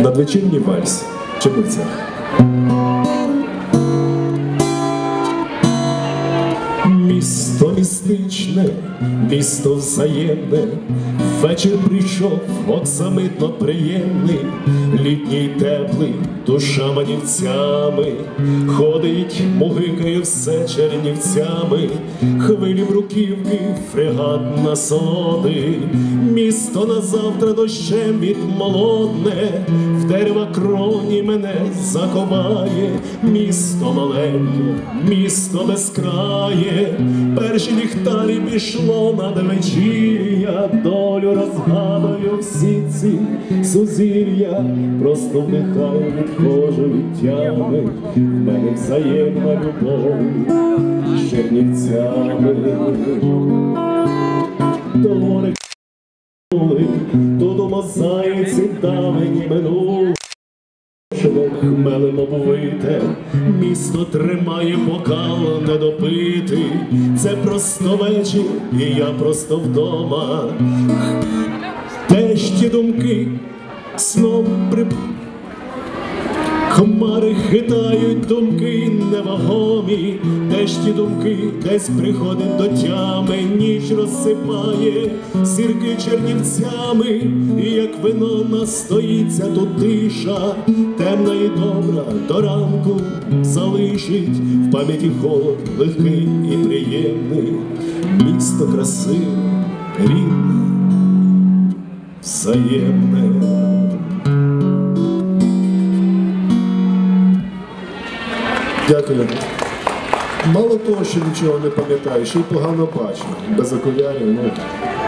Надвечірній вальс в Чернівцях. Місто містичне, місто взаємне, вечір прийшов оксамитно приємний, літній теплий, душа манівцями, ходить, мугикає все чернівцями, хвилі бруківки, фрегат насолоди, місто назавтра дощем відмолодне, в дерева кроні мене заковає, місто маленьке, місто безкрає, перші ліхтарі пішло надвечір'я, долю розгадую всі ці сузір'я, просто вдихаю, відходжу від тями, в мене взаємна любов з Чернівцями. Дори тут у мозаїці давені минули, хмелем обвите, місто тримає бокал недопитий, це просто вечір, і я просто вдома. Теж ті думки сном хмари хитають думки невагомі, теж ті думки десь приходить до тями, ніч розсипає зірки чернівцями, і як вино настоїться тут тиша, темна і добра до ранку залишить в пам'яті холод легкий і приємний, місто красиве, рідне, взаємне. Дякую. Мало того, що нічого не пам'ятаю, ще й погано бачу. Без окулярів, ну.